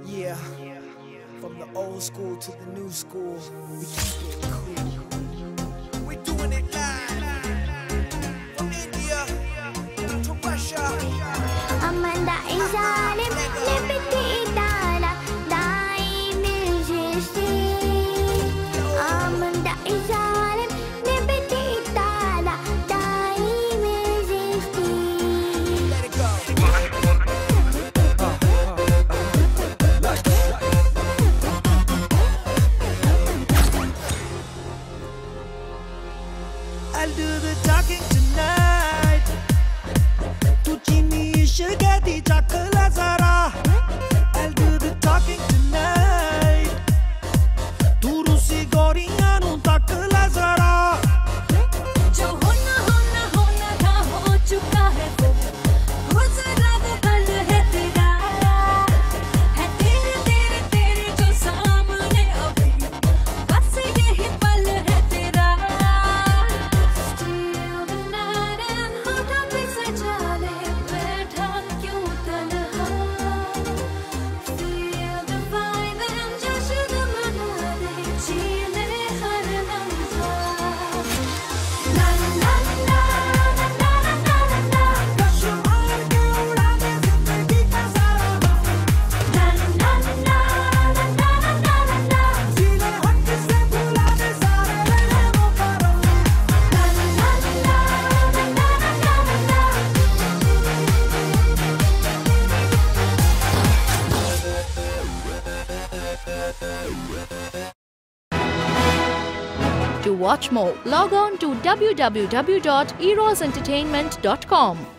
Yeah, from the old school to the new school, we keep it cool. We're doing it live, from India to Russia. Amanda is Alim, Liberty Dala, Dai Majesty. Amanda is Alim, Liberty Dala, Dai Majesty. Let it go. I'll do the talking tonight. Tu chini shagadi chakla zara. I'll do the talking tonight. Tu rusi goriyan nu takla zara. जो होना था हो चुका है वो जरा वो पल है तेरा है तेरे जो सामने अभी बस यही पल है तेरा Still the night and होठों पे सजा ले बैठा क्यों तन्हा Feel the vibe and जश्न मना ले जी ले हर लम्हा La la la la la la la la la Cause you're on के उड़ाने जिंदगी का सारा La la la la la la la la la सीने हट से भुलाने सारे रहमों करो. La la la la la la To watch more, log on to www.erosentertainment.com.